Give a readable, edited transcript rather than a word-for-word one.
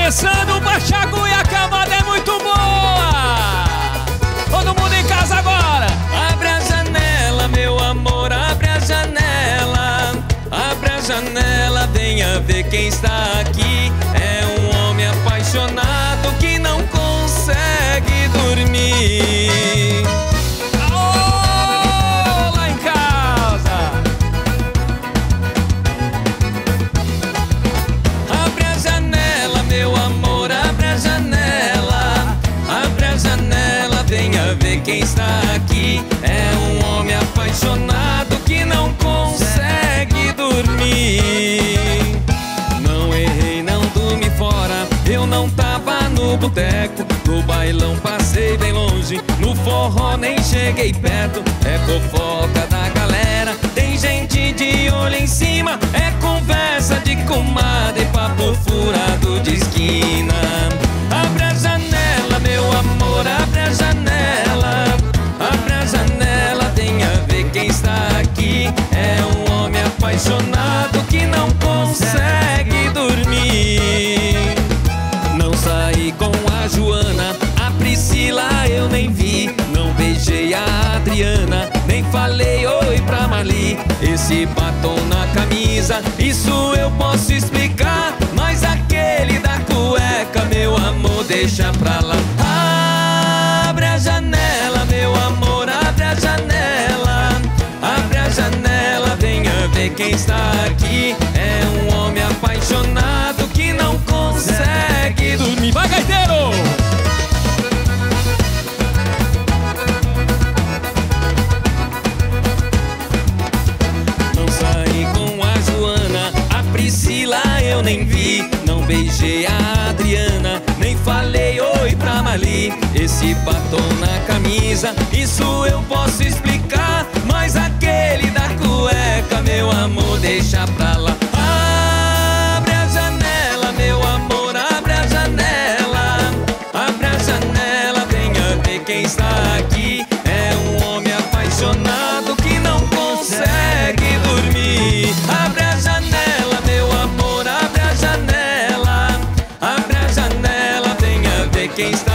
começando, Baixagu e a camada é muito boa. Todo mundo em casa agora. Abre a janela, meu amor, abre a janela. Abre a janela, venha ver quem está aqui. É um homem apaixonado que não consegue dormir. Alô, lá em casa. Abre a janela, meu amor, abre a janela. Abre a janela, venha ver quem está aqui. É um homem apaixonado que não consegue dormir. Não errei, não dormi fora. Eu não tava no boteco, no bailão passei bem longe. No forró nem cheguei perto. É fofoca da galera, tem gente de olho em cima. É conversa de comadre e papo furado de esquina. Abre a janela, meu amor, abre a janela. Abre a janela, venha ver quem está aqui. É um homem apaixonado que não consegue dormir. Não saí com a Joana, a Priscila eu nem vi. Não beijei a Adriana, nem falei oi pra Marli. Esse batom na camisa, isso eu posso explicar. Mas aquele da cueca, meu amor, deixa pra lá. Abre a janela, meu amor, abre a janela. Abre a janela, venha ver quem está aqui. É um homem apaixonado que não consegue dormir. Vai, gaiteiro! Não saí com a Joana, a Priscila eu nem vi. Não beijei a Adriana, nem falei oi pra Marli. Esse batom na camisa, isso eu posso explicar. Mas aquele da cueca, meu amor, deixa pra lá. Abre a janela, meu amor, abre a janela. Abre a janela, venha ver quem está aqui. É um homem apaixonado que não consegue dormir. Abre a janela, meu amor, abre a janela. Abre a janela, venha ver quem está